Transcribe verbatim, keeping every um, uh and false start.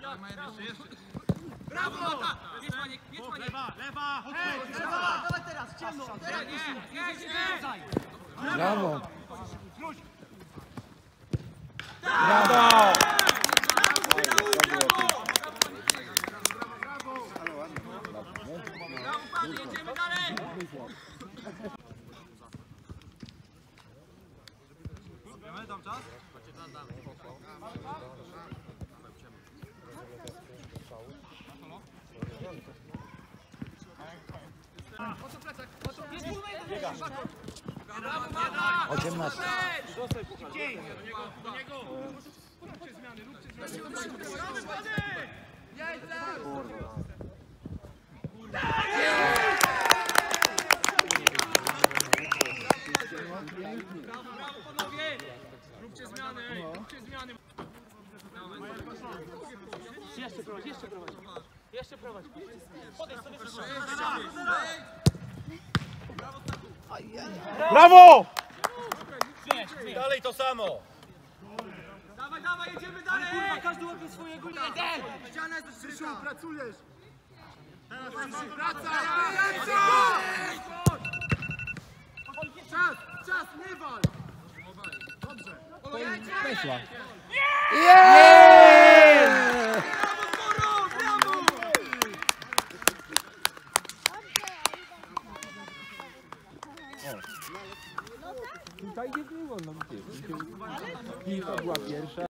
Brawo! Jedź Maniek, jedź Maniek! Lewa, lewa! Ej, lewa! Dawaj teraz, ciemno! Teraz Nie, nie, nie! Brawo! Brawo! Brawo, pan, jedziemy dalej! Dam czas? osiemnaście. Brawo, brawo panowie! Róbcie zmiany, ej, róbcie zmiany! Jeszcze prowadź, jeszcze prowadź. Jeszcze prowadź. Podejdź sobie szybko. Brawo! Dalej to samo! Dawaj, dawaj, jedziemy dalej! Kurwa, każdy łapie swojego. Jeden! Ściana jest do Krzysiu, pracujesz! Teraz Praca! Czas, czas, nie wal! Dobrze. Weszła. Brawo, Koro, brawo! Tutaj nie było, no gdzie? Piłka była pierwsza.